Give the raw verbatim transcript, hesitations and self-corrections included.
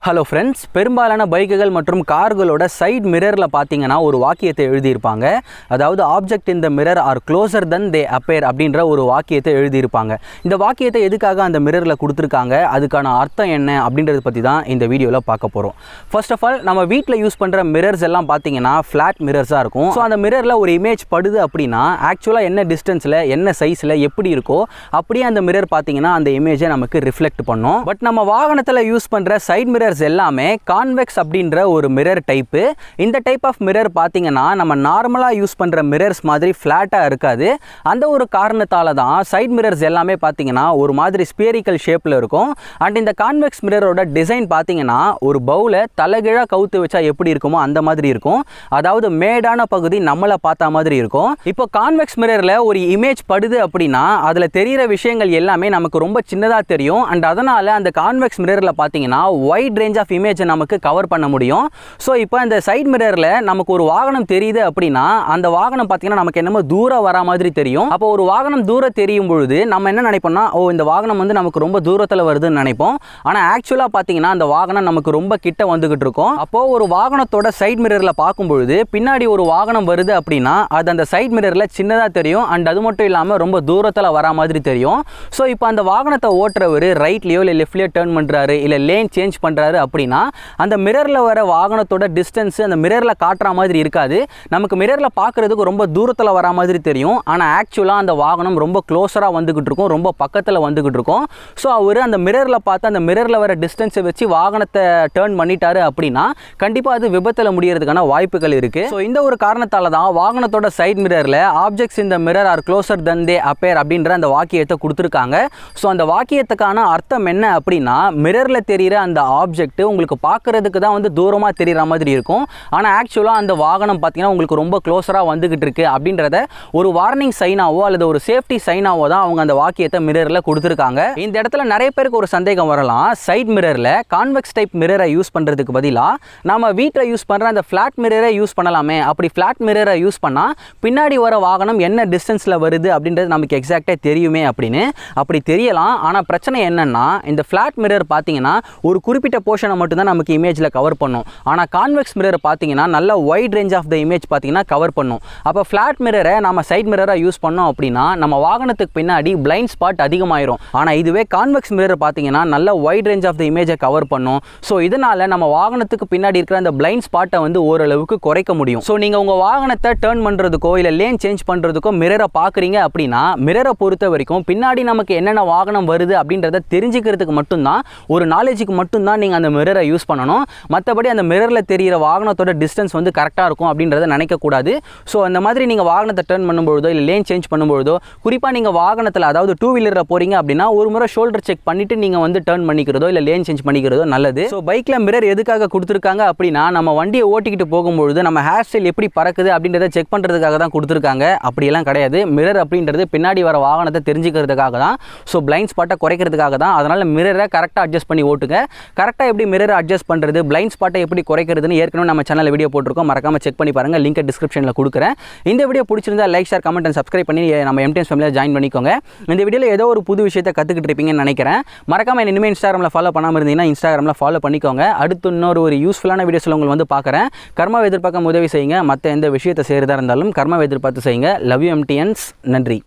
Hello friends, பெரும்பாலான பைக்குகள் மற்றும் கார்களோட side மிரரில் பார்த்தீங்கன்னா ஒரு வாக்கியத்தை எழுதியிருப்பாங்க. அதாவது object in the mirror are closer than they appear அப்படின்ற ஒரு வாக்கியத்தை எழுதியிருப்பாங்க. இந்த வாக்கியத்தை எதுக்காக அந்த மிரரில் கொடுத்துருக்காங்க, அதுக்கான அர்த்தம் என்ன அப்படின்றத பற்றி தான் இந்த வீடியோவில் பார்க்க போகிறோம். ஃபர்ஸ்ட் ஆஃப் ஆல், நம்ம வீட்டில் யூஸ் பண்ணுற மிரர்ஸ் எல்லாம் பார்த்தீங்கன்னா ஃப்ளாட் மிரர்ஸாக இருக்கும். ஸோ அந்த மிரரில் ஒரு இமேஜ் படுது அப்படின்னா ஆக்சுவலாக என்ன டிஸ்டன்ஸில் என்ன சைஸில் எப்படி இருக்கோ அப்படியே அந்த மிரர் பார்த்தீங்கன்னா அந்த இமேஜை நமக்கு ரிஃப்ளெக்ட் பண்ணும். பட் நம்ம வாகனத்தில் யூஸ் பண்ணுற சைட் மிரர் எல்லாமே கான்வெக்ஸ் அப்படின்ற ஒரு மிரர் டைப்பு. இந்த டைப் ஆஃப் மிரர் பார்த்தீங்கன்னா நம்ம நார்மலாக யூஸ் பண்ணுற மிரர்ஸ் மாதிரி ஃப்ளாட்டாக இருக்காது. அந்த ஒரு காரணத்தால் தான் சைட் மிரர்ஸ் எல்லாமே பார்த்தீங்கன்னா ஒரு மாதிரி ஸ்பியரிக்கல் ஷேப்பில் இருக்கும். அண்ட் இந்த கான்வெக்ஸ் மிரரோட டிசைன் பார்த்தீங்கன்னா ஒரு பவுலை தலைகீழாக கவுத்து வச்சா எப்படி இருக்குமோ அந்த மாதிரி இருக்கும். அதாவது மேடான பகுதி நம்மளை பார்த்தா மாதிரி இருக்கும். இப்போ கான்வெக்ஸ் மிரரில் ஒரு இமேஜ் படுது அப்படின்னா அதில் தெரிகிற விஷயங்கள் எல்லாமே நமக்கு ரொம்ப சின்னதாக தெரியும். அண்ட் அதனால் அந்த கான்வெக்ஸ் மிரரில் பார்த்தீங்கன்னா வைட் ரேஞ்ச் ஆஃப் இமேஜை நமக்கு கவர் பண்ண முடியும். ஸோ இப்போ இந்த சைட் மிரரில் நமக்கு ஒரு வாகனம் தெரியுது அப்படின்னா அந்த வாகனம் பார்த்தீங்கன்னா நமக்கு என்னமோ தூரம் வர மாதிரி தெரியும். அப்போ ஒரு வாகனம் தூரம் தெரியும் பொழுது நம்ம என்ன நினைப்போம்னா, ஓ இந்த வாகனம் வந்து நமக்கு ரொம்ப தூரத்தில் வருதுன்னு நினைப்போம். ஆனால் ஆக்சுவலாக பார்த்தீங்கன்னா அந்த வாகனம் நமக்கு ரொம்ப கிட்ட வந்துகிட்டு இருக்கும். அப்போ ஒரு வாகனத்தோட சைட் மிரரில் பார்க்கும் பொழுது பின்னாடி ஒரு வாகனம் வருது அப்படின்னா அது அந்த சைட் மிரரில் சின்னதாக தெரியும். அண்ட் அது மட்டும் இல்லாமல் ரொம்ப தூரத்தில் வர மாதிரி தெரியும். ஸோ இப்போ அந்த வாகனத்தை ஓட்டுறவர் ரைட்லேயோ இல்லை லெஃப்ட்லேயோ டர்ன் பண்ணுறாரு, இல்லை லேன் சேஞ்ச் பண்ணுறாரு அப்படின்னா அந்த மிரரில் வர வாகனத்தோட டிஸ்டன்ஸ் அந்த மிரரில் காட்டுற மாதிரி இருக்காது. நமக்கு மிரரில் பார்க்குறதுக்கு ரொம்ப தூரத்தில் வர மாதிரி தெரியும். ஆனால் ஆக்சுவலாக அந்த வாகனம் ரொம்ப க்ளோஸராக வந்துக்கிட்டு இருக்கும், ரொம்ப பக்கத்தில் வந்துக்கிட்டு இருக்கும். ஸோ அவர் அந்த மிரரில் பார்த்து அந்த மிரரில் வர டிஸ்டன்ஸை வச்சு வாகனத்தை டர்ன் பண்ணிட்டாரு அப்படின்னா கண்டிப்பாக அது விபத்தில் முடியறதுக்கான வாய்ப்புகள் இருக்குது. ஸோ இந்த ஒரு காரணத்தால் தான் வாகனத்தோட சைட் மிரரில் ஆப்ஜெக்ட்ஸ் இந்த mirror are closer than they appear அப்படின்ற அந்த வாக்கியத்தை கொடுத்துருக்காங்க. ஸோ அந்த வாக்கியத்துக்கான அர்த்தம் என்ன அப்படின்னா, மிரரில் தெரிகிற அந்த ஆப்ஜெக்ட் உங்களுக்கு பார்க்குறதுக்கு தான் வந்து தூரமாக தெரிகிற மாதிரி இருக்கும். ஆனால் ஆக்சுவலாக அந்த வாகனம் பார்த்தீங்கன்னா உங்களுக்கு ரொம்ப க்ளோஸராக வந்துக்கிட்டு இருக்கு அப்படின்றத ஒரு வார்னிங் சைனாவோ அல்லது ஒரு சேஃப்டி சைனாவோ தான் அவங்க அந்த வாக்கியத்தை மிரரில் கொடுத்துருக்காங்க. இந்த இடத்துல நிறைய பேருக்கு ஒரு சந்தேகம் வரலாம், சைட் மிரரில் கான்வெக்ஸ் டைப் மிரரை யூஸ் பண்ணுறதுக்கு பதிலாக நம்ம வீட்டில் யூஸ் பண்ணுற அந்த ஃப்ளாட் மிரரை யூஸ் பண்ணலாமே, அப்படி ஃப்ளாட் மிரரை யூஸ் பண்ணால் பின்னாடி வர வாகனம் என்ன டிஸ்டன்ஸில் வருது அப்படின்றது நமக்கு எக்ஸாக்டாக தெரியுமே அப்படின்னு. அப்படி தெரியலாம். ஆனால் பிரச்சனை என்னென்னா, இந்த ஃப்ளாட் மிரர் பார்த்தீங்கன்னா ஒரு குறிப்பிட்ட போர்ஷனை மட்டும்தான் நமக்கு இமேஜில் கவர் பண்ணும். ஆனால் கான்வெக்ஸ் மிரர் பார்த்தீங்கன்னா நல்ல wide range of the image பார்த்தீங்கன்னா கவர் பண்ணும். அப்போ ஃப்ளாட் மிரரை நம்ம சைட் மிரராக யூஸ் பண்ணோம் அப்படின்னா நம்ம வாகனத்துக்கு பின்னாடி பிளைண்ட் ஸ்பாட் அதிகமாயிரும். ஆனால் இதுவே கான்வெக்ஸ் மிரர் பார்த்தீங்கன்னா நல்ல வைட் ரேஞ்ச் ஆஃப் த இமேஜை கவர் பண்ணும். ஸோ இதனால் நம்ம வாகனத்துக்கு பின்னாடி இருக்கிற அந்த பிளைண்ட் ஸ்பாட்டை வந்து ஓரளவுக்கு குறைக்க முடியும். ஸோ நீங்கள் உங்கள் வாகனத்தை டர்ன் பண்ணுறதுக்கோ இல்லை லேன் சேஞ்ச் பண்ணுறதுக்கோ மிரரை பார்க்குறீங்க அப்படின்னா மிரரை பொறுத்த வரைக்கும் பின்னாடி நமக்கு என்னென்ன வாகனம் வருது அப்படின்றத தெரிஞ்சுக்கிறதுக்கு மட்டும்தான், ஒரு நாலேஜுக்கு மட்டும்தான் நீங்கள் அந்த மிரரை யூஸ் பண்ணணும். மற்றபடி அந்த மிரரில் தெரிகிற வாகனத்தோட டிஸ்டன்ஸ் வந்து கரெக்டாக இருக்கும் அப்படின்றத நினைக்கக்கூடாது. ஸோ அந்த மாதிரி நீங்கள் வாகனத்தை டர்ன் பண்ணும்பொழுதோ இல்லை லேன் சேஞ்ச் பண்ணும்பொழுதோ, குறிப்பாக நீங்கள் வாகனத்தில் அதாவது டூ வீலரில் போகிறீங்க அப்படின்னா ஒரு முறை ஷோல்டர் செக் பண்ணிவிட்டு நீங்கள் வந்து டர்ன் பண்ணிக்கிறதோ இல்லை லேன் சேஞ்ச் பண்ணிக்கிறதோ நல்லது. ஸோ பைக்கில் மிரர் எதுக்காக கொடுத்துருக்காங்க அப்படின்னா, நம்ம வண்டியை ஓட்டிக்கிட்டு போகும்பொழுது நம்ம ஹேர் ஸ்டைல் எப்படி பறக்குது அப்படின்றத செக் பண்ணுறதுக்காக தான் கொடுத்துருக்காங்க. அப்படியெல்லாம் கிடையாது. மிரர் அப்படின்றது பின்னாடி வர வாகனத்தை தெரிஞ்சுக்கிறதுக்காக தான். ஸோ பிளைண்ட் ஸ்பாட்டை குறைக்கிறதுக்காக தான். அதனால் மிரரை கரெக்டாக அட்ஜஸ்ட் பண்ணி ஓட்டுங்க. கரெக்டாக எப்படி மிரரை அட்ஜஸ்ட் பண்ணுறது, பிளைண்ட் ஸ்பாட்டை எப்படி குறைக்கிறதுன்னு ஏற்கனவே நம்ம சேனலில் வீடியோ போட்டிருக்கோம். மறக்காம செக் பண்ணி பாருங்கள். லிங்க் டிஸ்கிரிப்ஷனில் கொடுக்குறேன். இந்த வீடியோ பிடிச்சிருந்தா like, share, comment and subscribe பண்ணி நம்ம எம்டிஎஸ் ஃபேமிலியில் ஜாயின் பண்ணிக்கோங்க. இந்த வீடியோவில் ஏதோ ஒரு புது விஷயத்தை கற்றுக்கிட்டு இருப்பீங்கன்னு நினைக்கிறேன். மறக்காம இனிமேல் இன்ஸ்டாகிராமில் ஃபாலோ பண்ணாமல் இருந்தீங்கன்னா இன்ஸ்டாகிராமில் ஃபாலோ பண்ணிக்கோங்க. அடுத்து இன்னொரு ஒரு யூஸ்ஃபுல்லான வீடியோஸில் உங்களுக்கு வந்து பார்க்குறேன். கர்மாவை எதிர்பார்க்க உதவி செய்யுங்க. மற்ற எந்த விஷயத்தை செய்கிறதா இருந்தாலும் கர்மாவை எதிர்பார்த்து செய்யுங்க. Love you MTNs. நன்றி.